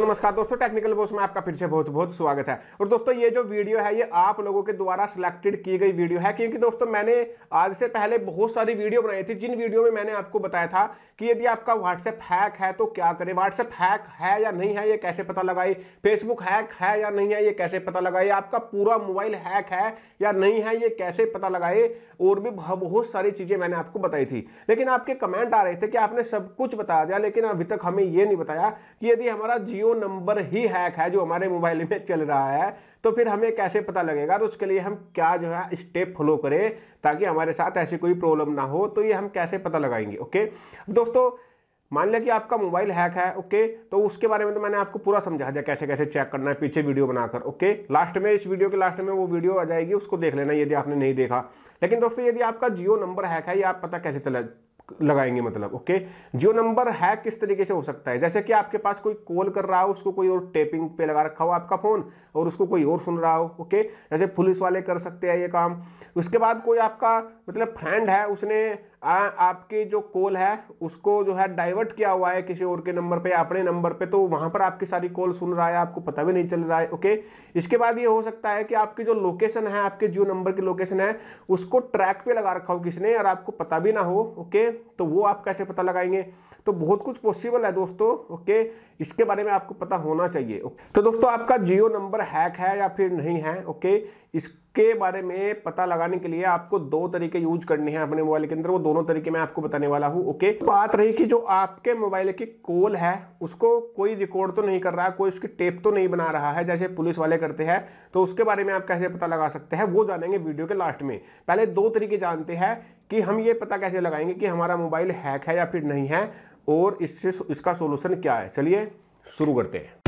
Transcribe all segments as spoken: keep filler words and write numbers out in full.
नमस्कार दोस्तों, technical boss में आपका फिर से बहुत बहुत स्वागत है। और दोस्तों ये जो वीडियो है ये आप लोगों के द्वारा सिलेक्टेड की गई वीडियो है, क्योंकि दोस्तों मैंने आज से पहले बहुत सारी वीडियो बनाई थी जिन वीडियो में मैंने आपको बताया था कि यदि आपका व्हाट्सएप हैक है तो क्या करें, व्हाट्सएप हैक है या नहीं है ये कैसे पता लगाए, फेसबुक हैक है या नहीं है ये कैसे पता लगाए, आपका पूरा मोबाइल हैक है या नहीं है ये कैसे पता लगाए, और भी बहुत सारी चीजें मैंने आपको बताई थी। लेकिन आपके कमेंट आ रहे थे कि आपने सब कुछ बता दिया, लेकिन अभी तक हमें ये नहीं बताया कि यदि हमारा जियो नंबर ही हैक है जो हमारे मोबाइल में चल रहा है तो फिर हमें कैसे पता लगेगा, और उसके लिए हम क्या जो है स्टेप फॉलो करें ताकि हमारे साथ ऐसी कोई प्रॉब्लम ना हो। तो ये हम कैसे पता लगाएंगे। ओके दोस्तों, मान लिया कि आपका मोबाइल हैक है, ओके, तो उसके बारे में तो मैंने आपको पूरा समझा दिया कैसे कैसे चेक करना है पीछे वीडियो बनाकर। ओके, लास्ट में इस वीडियो के लास्ट में वो वीडियो आ जाएगी, उसको देख लेना यदि आपने नहीं देखा। लेकिन दोस्तों यदि आपका जियो नंबर हैक है ये आप पता कैसे चला लगाएंगे, मतलब ओके जियो नंबर हैक किस तरीके से हो सकता है। जैसे कि आपके पास कोई कॉल कर रहा हो, उसको कोई और टेपिंग पे लगा रखा हो आपका फोन और उसको कोई और सुन रहा हो। ओके, जैसे पुलिस वाले कर सकते हैं ये काम। उसके बाद कोई आपका मतलब फ्रेंड है, उसने आ, आपकी जो कॉल है उसको जो है डाइवर्ट किया हुआ है किसी और के नंबर पे, अपने नंबर पे, तो वहां पर आपकी सारी कॉल सुन रहा है, आपको पता भी नहीं चल रहा है। ओके, इसके बाद ये हो सकता है कि आपकी जो लोकेशन है, आपके जियो नंबर की लोकेशन है, उसको ट्रैक पे लगा रखा हो किसने और आपको पता भी ना हो। ओके, तो वो आप कैसे पता लगाएंगे। तो बहुत कुछ पॉसिबल है दोस्तों। ओके, इसके बारे में आपको पता होना चाहिए। तो दोस्तों आपका जियो नंबर हैक है या फिर नहीं है, ओके, इसके बारे में पता लगाने के लिए आपको दो तरीके यूज करने हैं अपने मोबाइल के अंदर, वो दोनों तरीके मैं आपको बताने वाला हूं। ओके, बात रही कि जो आपके मोबाइल की कॉल है उसको कोई रिकॉर्ड तो नहीं कर रहा, कोई उसकी टेप तो नहीं बना रहा है जैसे पुलिस वाले करते हैं, तो उसके बारे में आप कैसे पता लगा सकते हैं वो जानेंगे वीडियो के लास्ट में। पहले दो तरीके जानते हैं कि हम ये पता कैसे लगाएंगे कि हमारा मोबाइल हैक है या फिर नहीं है, और इससे इसका सॉल्यूशन क्या है। चलिए शुरू करते हैं।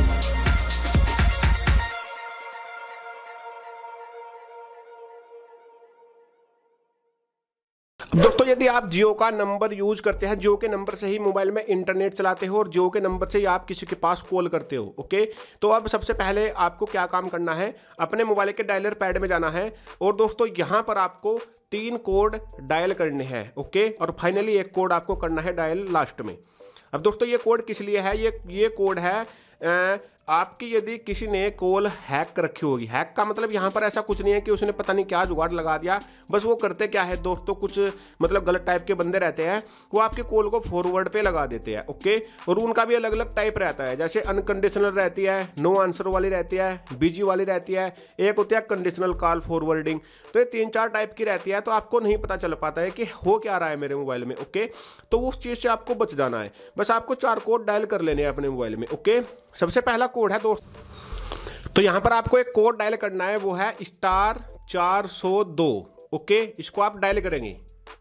दोस्तों यदि आप जियो का नंबर यूज करते हैं, जियो के नंबर से ही मोबाइल में इंटरनेट चलाते हो और जियो के नंबर से ही आप किसी के पास कॉल करते हो, ओके, तो अब सबसे पहले आपको क्या काम करना है, अपने मोबाइल के डायलर पैड में जाना है और दोस्तों यहाँ पर आपको तीन कोड डायल करने हैं। ओके, और फाइनली एक कोड आपको करना है डायल लास्ट में। अब दोस्तों ये कोड किस लिए है, ये ये कोड है आ, आपकी यदि किसी ने कॉल हैक कर रखी होगी। हैक का मतलब यहाँ पर ऐसा कुछ नहीं है कि उसने पता नहीं क्या जुगाड़ लगा दिया, बस वो करते क्या है दोस्तों, कुछ मतलब गलत टाइप के बंदे रहते हैं, वो आपके कॉल को फॉरवर्ड पे लगा देते हैं। ओके, और उनका भी अलग अलग टाइप रहता है, जैसे अनकंडीशनल रहती है, नो आंसर वाली रहती है, बिजी वाली रहती है, एक होती है कंडीशनल कॉल फॉरवर्डिंग। तो ये तीन चार टाइप की रहती है, तो आपको नहीं पता चल पाता है कि हो क्या रहा है मेरे मोबाइल में। ओके, तो उस चीज़ से आपको बच जाना है, बस आपको चार कोड डायल कर लेने हैं अपने मोबाइल में। ओके, सबसे पहला कोड है दोस्त, तो यहां पर आपको एक कोड डायल करना है, वो है स्टार चार सौ दो। ओके, इसको आप डायल करेंगे।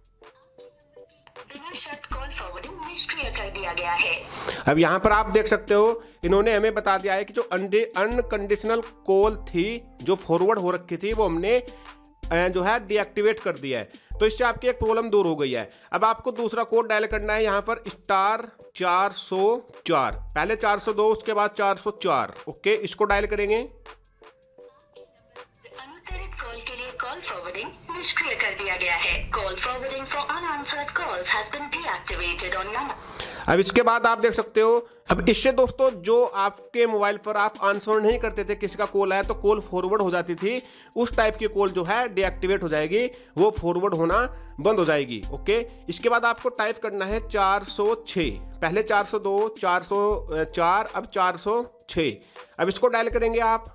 कॉल फॉरवर्डिंग निष्क्रिय कर दिया गया है। अब यहां पर आप देख सकते हो इन्होंने हमें बता दिया है कि जो अनकंडीशनल कॉल थी जो फॉरवर्ड हो रखी थी वो हमने जो है डीएक्टिवेट कर दिया है, तो इससे आपकी एक प्रॉब्लम दूर हो गई है। अब आपको दूसरा कोड डायल करना है यहाँ पर स्टार चार सौ चार, पहले चार सौ दो उसके बाद चार सौ चार। ओके, इसको डायल करेंगे। अनुत्तरित कॉल के लिए कॉल फॉरवर्डिंग निष्क्रिय कर दिया गया है। Call forwarding for unanswered calls has been deactivated on your. अब इसके बाद आप देख सकते हो, अब इससे दोस्तों जो आपके मोबाइल पर आप आंसर नहीं करते थे, किसी का कॉल आया तो कॉल फॉरवर्ड हो जाती थी, उस टाइप की कॉल जो है डीएक्टिवेट हो जाएगी, वो फॉरवर्ड होना बंद हो जाएगी। ओके, इसके बाद आपको टाइप करना है चार सौ छह, पहले चार सौ दो, चार सौ चार, अब चार सौ छह। अब इसको डायल करेंगे आप।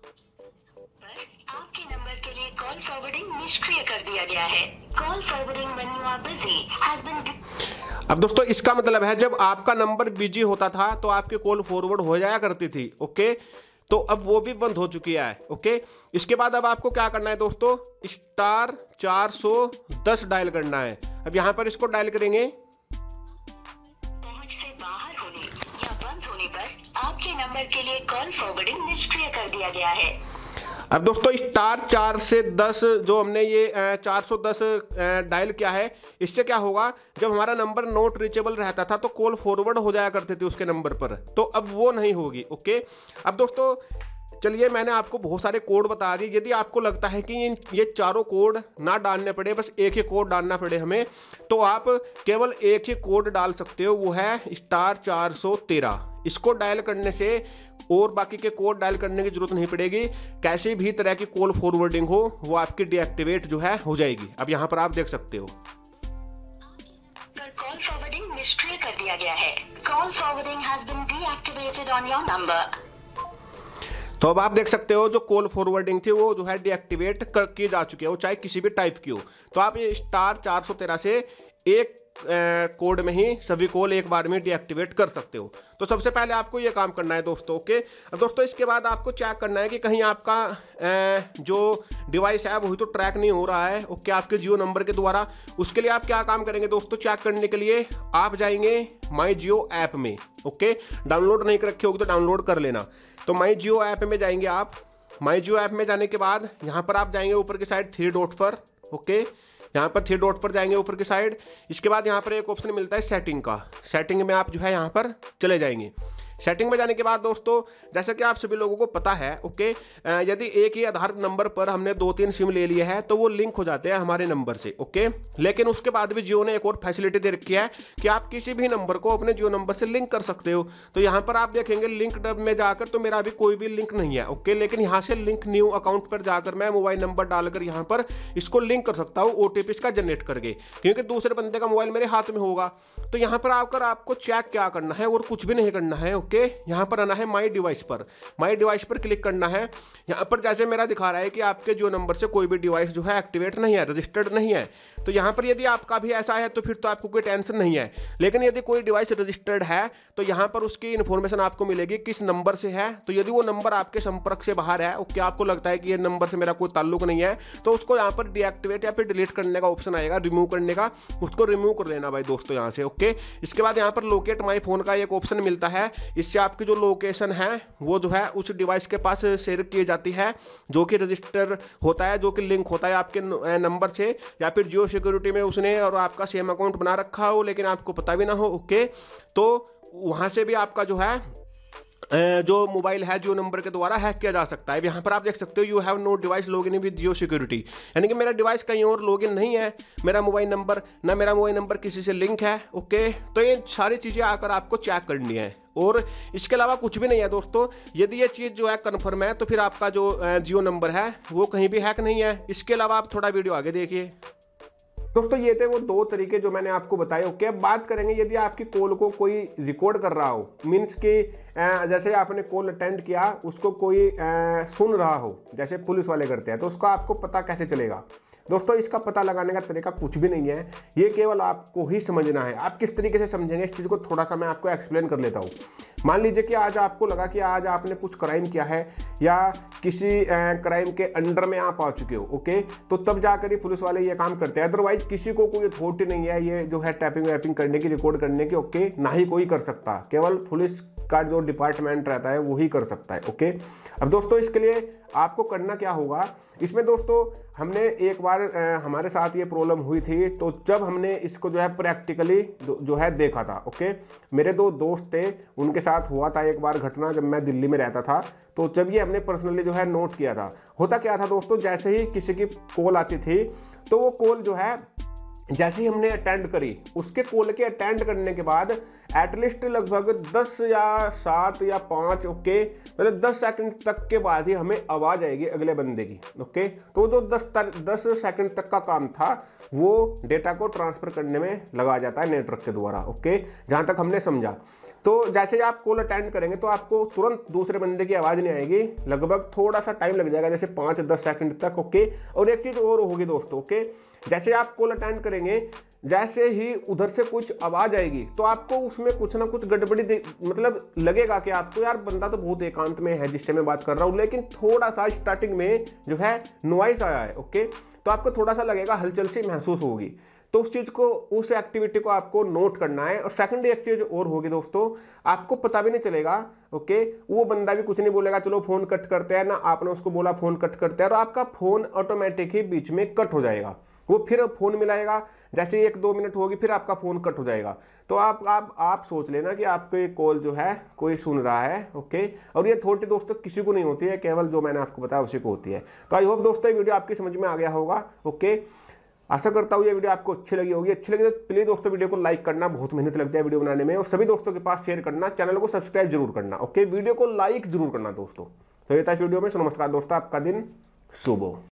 आपके नंबर के लिए कॉल फॉरवर्डिंग निष्क्रिय कर दिया गया है। Call forwarding when you are busy has been. अब दोस्तों इसका मतलब है जब आपका नंबर बिजी होता था तो आपकी कॉल फॉरवर्ड हो जाया करती थी। ओके, तो अब वो भी बंद हो चुकी है। ओके, इसके बाद अब आपको क्या करना है दोस्तों, स्टार चार सौ दस डायल करना है। अब यहाँ पर इसको डायल करेंगे। पहुंच से बाहर होने या बंद होने पर आपके नंबर के लिए कॉल फॉरवर्डिंग निष्क्रिय कर दिया गया है। अब दोस्तों स्टार चार से दस जो हमने ये चार सौ दस डायल किया है, इससे क्या होगा, जब हमारा नंबर नॉट रीचेबल रहता था तो कॉल फॉरवर्ड हो जाया करते थे उसके नंबर पर, तो अब वो नहीं होगी। ओके, अब दोस्तों चलिए मैंने आपको बहुत सारे कोड बता दिए। यदि आपको लगता है कि ये चारों कोड ना डालने पड़े, बस एक ही कोड डालना पड़े हमें, तो आप केवल एक ही कोड डाल सकते हो, वो है स्टार चार सौ तेरह। इसको डायल करने से और बाकी के कोड डायल करने की जरूरत नहीं पड़ेगी। कैसी भी तरह की कॉल फॉरवर्डिंग हो वो आपकी डीएक्टिवेट जो है हो जाएगी। अब यहाँ पर आप देख सकते हो कॉल फॉरवर्डिंग निष्क्रिय कर दिया गया है। Call forwarding has been deactivated on your number. तो अब आप देख सकते हो जो कॉल फॉरवर्डिंग थी वो जो है डीएक्टिवेट कर की जा चुकी है, वो चाहे किसी भी टाइप की हो। तो आप ये स्टार चार सौ तेरह से एक कोड में ही सभी कॉल एक बार में डीएक्टिवेट कर सकते हो। तो सबसे पहले आपको ये काम करना है दोस्तों। ओके, अब दोस्तों इसके बाद आपको चेक करना है कि कहीं आपका ए, जो डिवाइस है वही तो ट्रैक नहीं हो रहा है ओके आपके जियो नंबर के द्वारा। उसके लिए आप क्या काम करेंगे दोस्तों, चेक करने के लिए आप जाएंगे माई जियो ऐप में। ओके, डाउनलोड नहीं कर रखे होगी तो डाउनलोड कर लेना। तो माई जियो ऐप में जाएंगे आप। माई जियो ऐप में जाने के बाद यहाँ पर आप जाएंगे ऊपर की साइड थ्री डॉट पर। ओके, यहाँ पर थ्री डॉट पर जाएंगे ऊपर की साइड। इसके बाद यहाँ पर एक ऑप्शन मिलता है सेटिंग का। सेटिंग में आप जो है यहाँ पर चले जाएंगे। सेटिंग में जाने के बाद दोस्तों जैसा कि आप सभी लोगों को पता है ओके, यदि एक ही आधार नंबर पर हमने दो तीन सिम ले लिए हैं तो वो लिंक हो जाते हैं हमारे नंबर से। ओके, लेकिन उसके बाद भी जियो ने एक और फैसिलिटी दे रखी है कि आप किसी भी नंबर को अपने जियो नंबर से लिंक कर सकते हो। तो यहाँ पर आप देखेंगे लिंक टैब में जाकर तो मेरा अभी कोई भी लिंक नहीं है। ओके, लेकिन यहाँ से लिंक न्यू अकाउंट पर जाकर मैं मोबाइल नंबर डालकर यहाँ पर इसको लिंक कर सकता हूँ ओटीपी इसका जनरेट करके, क्योंकि दूसरे बंदे का मोबाइल मेरे हाथ में होगा। तो यहाँ पर आकर आपको चेक क्या करना है और कुछ भी नहीं करना है। ओके, यहाँ पर आना है माई डिवाइस पर। माई डिवाइस पर क्लिक करना है। यहाँ पर जैसे मेरा दिखा रहा है कि आपके जियो नंबर से कोई भी डिवाइस जो है एक्टिवेट नहीं है, रजिस्टर्ड नहीं है। तो यहाँ पर यदि आपका भी ऐसा है तो फिर तो आपको कोई टेंशन नहीं है। लेकिन यदि कोई डिवाइस रजिस्टर्ड है तो यहाँ पर उसकी इन्फॉर्मेशन आपको मिलेगी किस नंबर से है। तो यदि वो नंबर आपके संपर्क से बाहर है, ओके, आपको लगता है कि ये नंबर से मेरा कोई ताल्लुक नहीं है, तो उसको यहाँ पर डीएक्टिवेट या फिर डिलीट करने का ऑप्शन आएगा, रिमूव करने का। उसको रिमूव कर लेना भाई दोस्तों यहाँ से। ओके, इसके बाद यहाँ पर लोकेट माई फोन का एक ऑप्शन मिलता है। इससे आपकी जो लोकेशन है वो जो है उस डिवाइस के पास शेयर की जाती है जो कि रजिस्टर होता है, जो कि लिंक होता है आपके नंबर से, या फिर जियो सिक्योरिटी में उसने और आपका सेम अकाउंट बना रखा हो लेकिन आपको पता भी ना हो। ओके, तो वहाँ से भी आपका जो है जो मोबाइल है जियो नंबर के द्वारा हैक किया जा सकता है। यहाँ पर आप देख सकते हो you have no device login in with Jio security, यानी कि मेरा डिवाइस कहीं और लॉगिन नहीं है, मेरा मोबाइल नंबर ना मेरा मोबाइल नंबर किसी से लिंक है। ओके, तो ये सारी चीज़ें आकर आपको चेक करनी है और इसके अलावा कुछ भी नहीं है दोस्तों। यदि ये चीज़ जो है कन्फर्म है तो फिर आपका जो जियो नंबर है वो कहीं भी हैक नहीं है। इसके अलावा आप थोड़ा वीडियो आगे देखिए। दोस्तों ये थे वो दो तरीके जो मैंने आपको बताए। ओके, अब बात करेंगे यदि आपकी कॉल को कोई रिकॉर्ड कर रहा हो, मीन्स कि जैसे आपने कॉल अटेंड किया उसको कोई सुन रहा हो जैसे पुलिस वाले करते हैं, तो उसका आपको पता कैसे चलेगा? दोस्तों इसका पता लगाने का तरीका कुछ भी नहीं है, ये केवल आपको ही समझना है। आप किस तरीके से समझेंगे इस चीज़ को थोड़ा सा मैं आपको एक्सप्लेन कर लेता हूँ। मान लीजिए कि आज आपको लगा कि आज आपने कुछ क्राइम किया है या किसी क्राइम के अंडर में आप आ चुके हो। ओके, तो तब जाकर ही पुलिस वाले ये काम करते हैं, अदरवाइज किसी को कोई अथॉरिटी नहीं है ये जो है टैपिंग वैपिंग करने की, रिकॉर्ड करने की। ओके, ना ही कोई कर सकता, केवल पुलिस का जो डिपार्टमेंट रहता है वही कर सकता है। ओके, अब दोस्तों इसके लिए आपको करना क्या होगा, इसमें दोस्तों हमने एक बार आ, हमारे साथ ये प्रॉब्लम हुई थी, तो जब हमने इसको जो है प्रैक्टिकली जो है देखा था। ओके, मेरे दो दोस्त थे, उनके साथ हुआ था एक बार घटना जब मैं दिल्ली में रहता था, तो जब ये हमने पर्सनली जो है नोट किया था। होता क्या था दोस्तों, जैसे ही किसी की कॉल आती थी तो वो कॉल जो है जैसे ही हमने अटेंड करी, उसके कॉल के अटेंड करने के बाद एटलीस्ट लगभग दस या सात या पाँच ओके मतलब दस सेकंड तक के बाद ही हमें आवाज़ आएगी अगले बंदे की। ओके, तो जो दस दस सेकंड तक का काम था वो डेटा को ट्रांसफ़र करने में लगा जाता है नेटवर्क के द्वारा। ओके, जहाँ तक हमने समझा। तो जैसे ही आप कॉल अटेंड करेंगे तो आपको तुरंत दूसरे बंदे की आवाज़ नहीं आएगी, लगभग थोड़ा सा टाइम लग जाएगा, जैसे पाँच दस सेकंड तक। ओके, और एक चीज़ और होगी दोस्तों। ओके, जैसे आप कॉल अटेंड करेंगे, जैसे ही उधर से कुछ आवाज़ आएगी तो आपको उसमें कुछ ना कुछ गड़बड़ी मतलब लगेगा कि आपको यार बंदा तो बहुत एकांत में है जिससे मैं बात कर रहा हूँ, लेकिन थोड़ा सा स्टार्टिंग में जो है नॉइस आया है। ओके, तो आपको थोड़ा सा लगेगा, हलचल सी महसूस होगी। तो उस चीज़ को, उस एक्टिविटी को आपको नोट करना है। और सेकंड एक चीज़ और होगी दोस्तों, आपको पता भी नहीं चलेगा। ओके, वो बंदा भी कुछ नहीं बोलेगा, चलो फ़ोन कट करते हैं, ना आपने उसको बोला फ़ोन कट करते हैं, और आपका फ़ोन ऑटोमेटिक ही बीच में कट हो जाएगा। वो फिर फ़ोन मिलाएगा, जैसे एक दो मिनट होगी फिर आपका फ़ोन कट हो जाएगा। तो आप आप आप सोच लेना कि आपके कॉल जो है कोई सुन रहा है। ओके, और ये थोड़ी दोस्तों किसी को नहीं होती है, केवल जो मैंने आपको बताया उसी को होती है। तो आई होप दोस्तों ये वीडियो आपकी समझ में आ गया होगा। ओके, आशा करता हूँ ये वीडियो आपको अच्छी लगी होगी। अच्छी लगी तो प्लीज दोस्तों वीडियो को लाइक करना, बहुत मेहनत लगती है वीडियो बनाने में, और सभी दोस्तों के पास शेयर करना, चैनल को सब्सक्राइब जरूर करना। ओके, वीडियो को लाइक जरूर करना दोस्तों। तो ये था इस वीडियो में। नमस्कार दोस्तों, आपका दिन शुभ हो।